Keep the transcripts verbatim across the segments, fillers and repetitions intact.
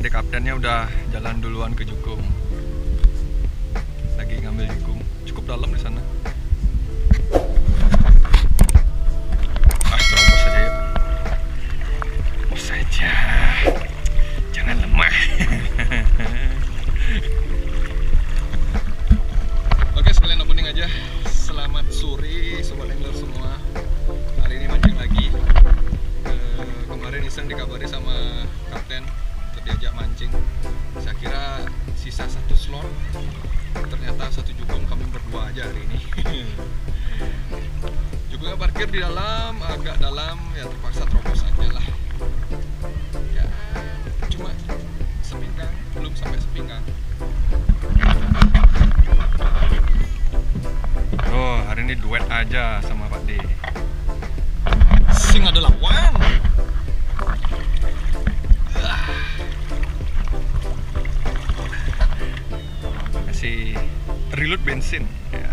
adik kaptennya udah jalan duluan ke Jukung. Lagi ngambil Jukung. Cukup dalam di sana. Ah, terobos saja yuk. Terobos saja. Jangan lemah. Oke, sekalian opening aja. Selamat sore sobat angler semua. Hari ini mancing lagi. Eh, kemarin iseng dikabari sama kapten untuk diajak mancing. Saya kira sisa satu slot, ternyata satu jukung kami berdua aja hari ini. Jukungnya parkir di dalam, agak dalam, ya terpaksa terobos aja lah. Ya, cuma sepinggang, belum sampai sepinggang. Oh, hari ini duet aja sama Pak D. Sing ada lawan. Kasih reload bensin. Ya.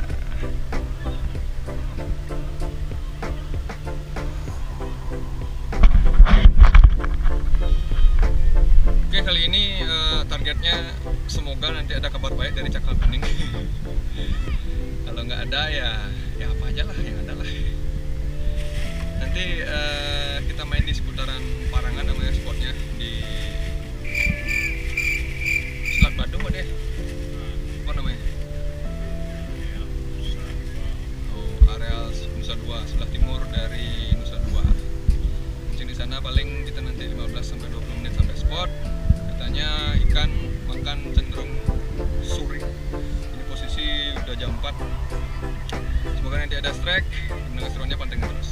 Oke, kali ini uh, targetnya semoga nanti ada kabar baik dari Cakal Kuning. Kalau nggak ada ya ya apa aja lah yang ada lah. Nanti uh, kita main di seputaran Parangan namanya spotnya, di Selat Badung deh. Apa namanya? Oh, areal Nusa Dua, sebelah timur dari Nusa Dua. Mungkin di sana paling kita nanti lima belas sampai dua puluh menit sampai spot. Katanya ikan makan cenderung sore. Ini posisi udah jam empat. Semoga nanti ada strike, mendengar seruannya pantengin terus.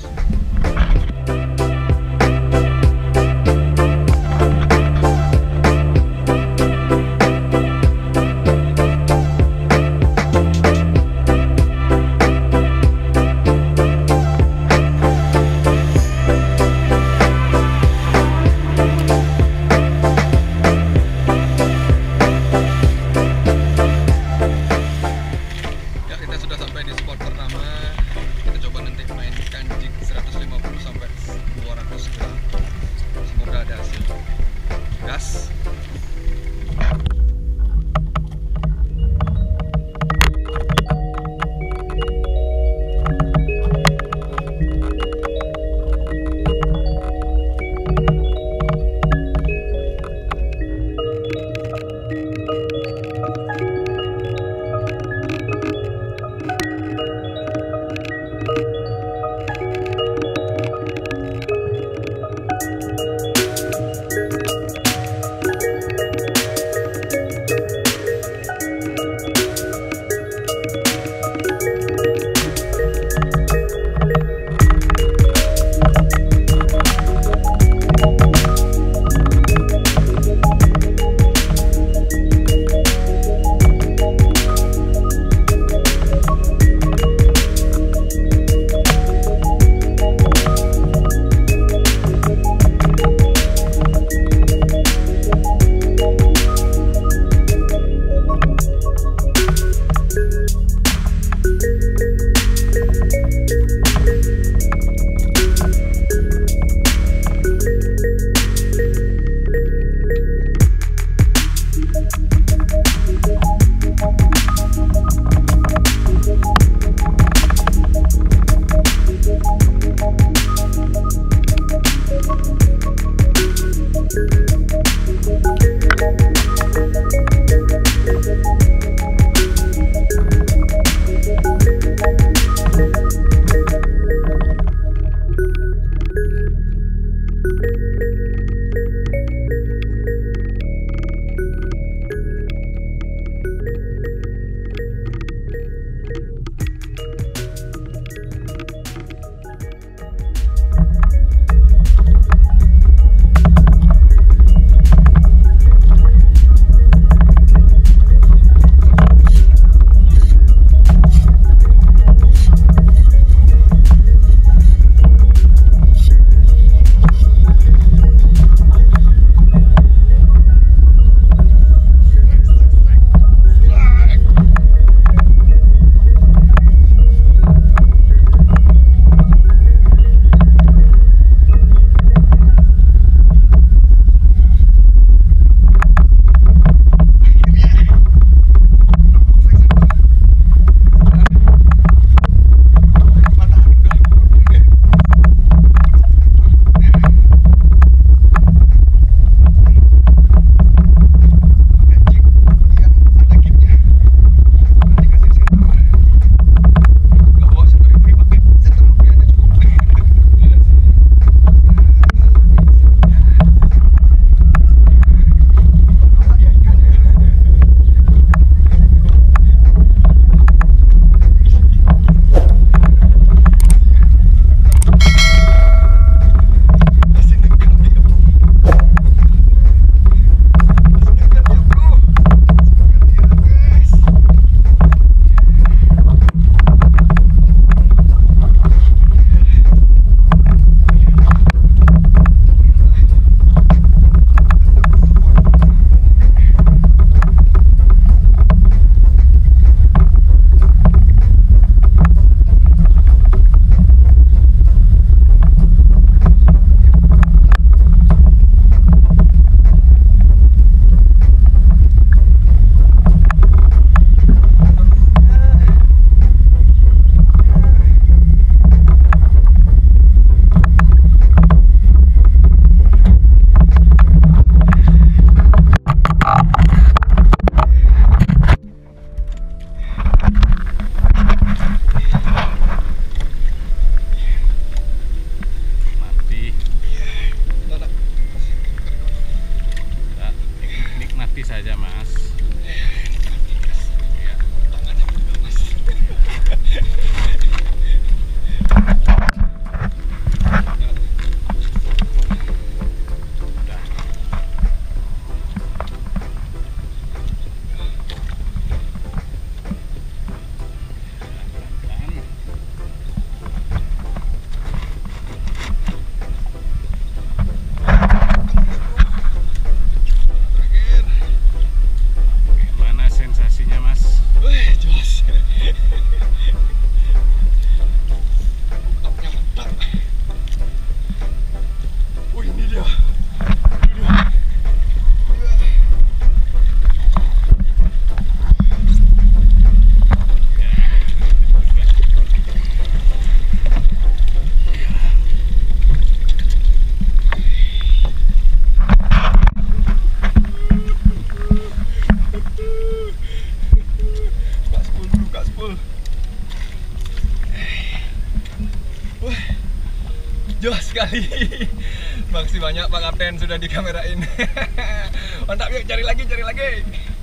Jos sekali. Makasih banyak Pak Kapten sudah dikamerain. Mantap, yuk cari lagi, cari lagi.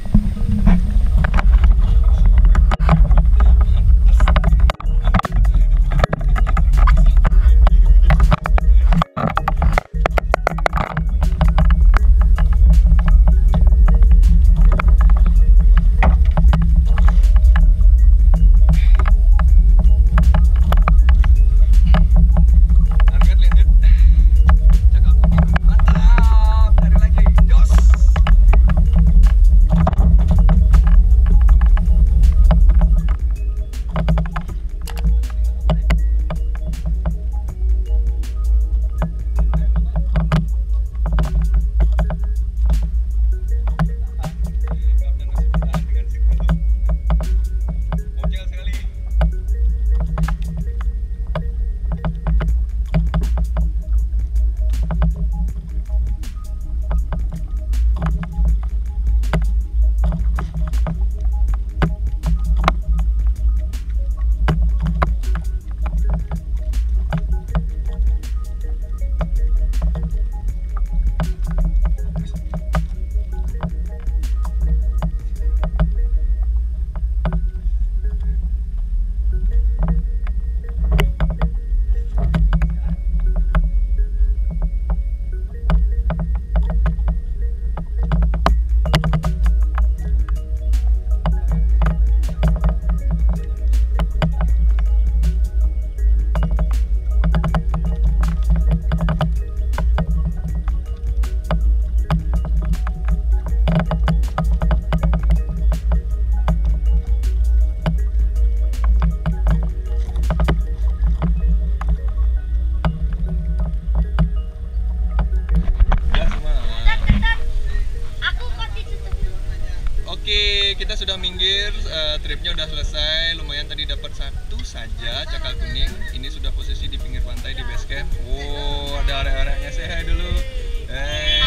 Oke, kita sudah minggir, uh, tripnya udah selesai. Lumayan tadi dapat satu saja cakal kuning. Ini sudah posisi di pinggir pantai di base camp. Wow, ada arek-areknya, say hi dulu. Hey.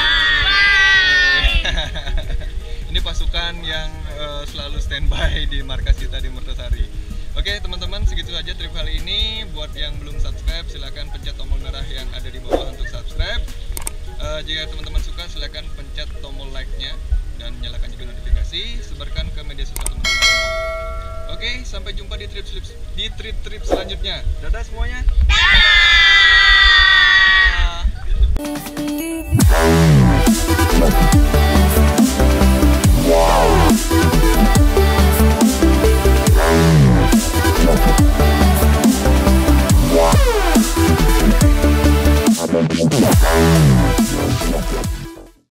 Ini pasukan yang uh, selalu standby di markas kita di Mertasari. Oke teman-teman, segitu saja trip kali ini. Buat yang belum subscribe, silahkan pencet tombol merah yang ada di bawah untuk subscribe. Uh, jika teman-teman suka, silahkan pencet tombol like-nya dan nyalakan juga notifikasi, sebarkan ke media sosial teman-teman. Oke, sampai jumpa di trip di trip-trip selanjutnya. Dadah semuanya. Dadah.